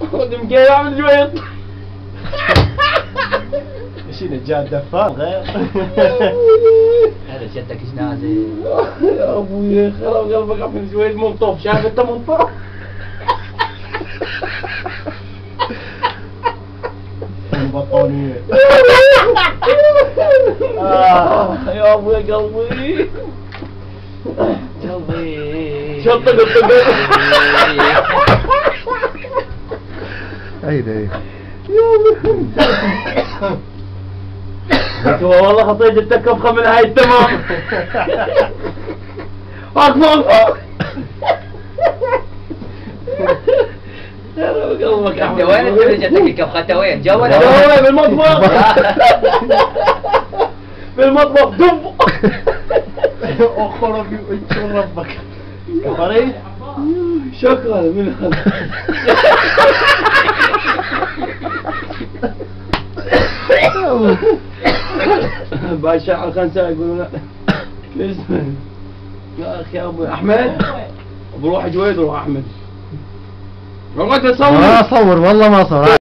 دمقي اعمل جويط. ايش نجاد دفان غير. هذا جدك ايش نازل؟ يا ابوي خرب قلبك اعمل جويط منطوف، شايف انت منطوف؟ البطانية. يا ابوي قلبي قلبي شطق الطقق. هيدا والله خطيت التكفخه من هاي التمام. اكبر قلبك يا انت وين انت جتك الكبخه؟ انت وين؟ جوا ولا جوا بالمطبخ. بالمطبخ دب. اخرب يشوف ربك. كفري؟ شكرا من هذا. باشا على الخنساء يقولون لا. كيف اسمه؟ يا اخي يا ابوي احمد. بروح جويد روح احمد. والله تصور. ما صور والله ما صور.